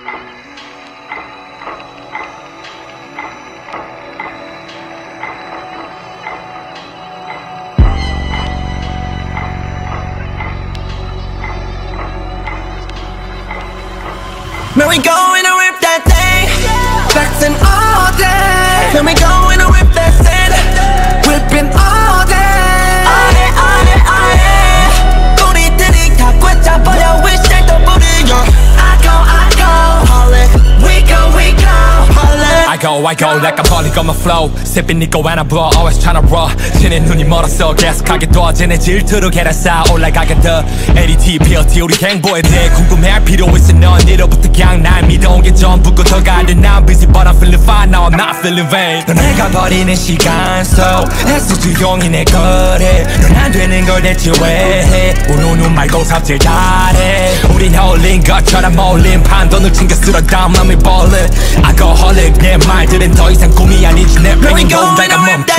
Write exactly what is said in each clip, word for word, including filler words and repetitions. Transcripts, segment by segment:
Man, we going to rip that thing, flexing all day. Man, we going to rip that thing, whipping all day. All day, all day, all day. 우리들이 다 꿰차버려 wish they don't believe you. I go, I go, holla. We go, we go, holla. I go, I go like I'm falling on my flow. Sipping 니꺼 when I blow, always tryna raw. 지네 눈이 멀었어 계속하게 떠지네 질투로 계란쌓아 올라가게 더 에이 디 티, 피 엘 티 우리 행보에 대해 궁금해할 필요 있어. 넌 이로부터 그냥 날 믿어온 게 전부고 더 가야 난 busy but I'm feeling fine now I'm not feeling vain. 넌 내가 버리는 시간 속 애써 조용히 내 거래. 넌 안 되는 걸 대체 왜 해. 우누누 말고 삽질 잘해. 우린 홀린 것처럼 몰린 판돈을 챙겨 쓸어 담 맘이 벌린 alcoholic. 내 말들은 더 이상 꿈이 아니지 내 팬인 공대가 멈춰.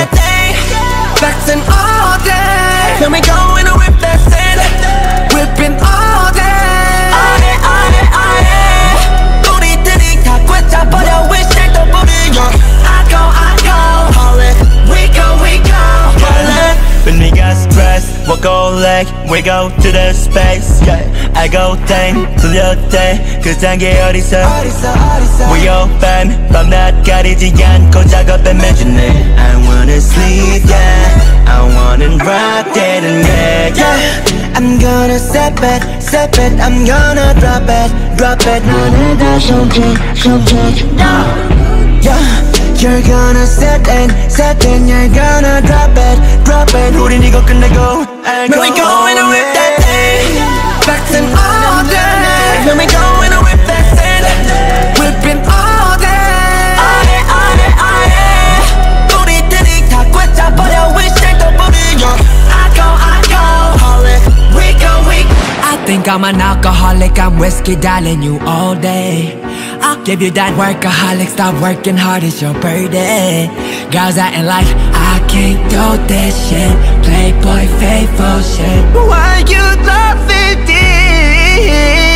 Flexing all day. Can we go and rip that thing, whipping all day. All day, all day, all day. 우리들이 다 꿰차버려 wish they don't believe you. I go, I go, holla. We go, we go, holla. When we got stressed, we'll go leg, we go to the space. Yeah, I go thing to the day. 그 단계 어디서? We open, 밤낮 가리지 않고 작업에 매주네. I wanna sleep, yeah. I wanna rock it and yeah, yeah. I'm gonna step it, step it. I'm gonna drop it, drop it. 너는 다 손짓, 손짓, yeah. You're gonna set it, set it. You're gonna drop it, drop it. 우린 이거 끝내고 Man, we going to rip that thing, flexing all day. Man, we going to rip that thing, whipping all day. All day, all day, all day. 우리들이 다 꿰차버려 wish they don't believe you. I go, I go, holla. We go, we go. I think I'm an alcoholic, I'm whiskey darling you all day. I'll give you that workaholic, stop working hard, it's your birthday. Girls acting like I can't do this shit, playboy faithful shit. Why you love it?